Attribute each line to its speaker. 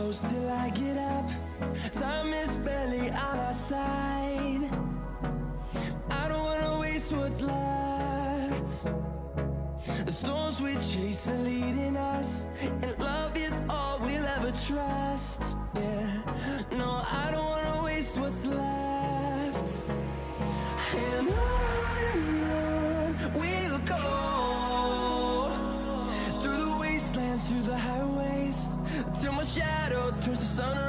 Speaker 1: close till I get up. Time is barely on our side. I don't wanna waste what's left. The storms we chase are leading us, and love is all we'll ever trust. Yeah, no, I don't wanna waste what's left. And on we'll go, through the wastelands, through the highways, till my shadow turns to sun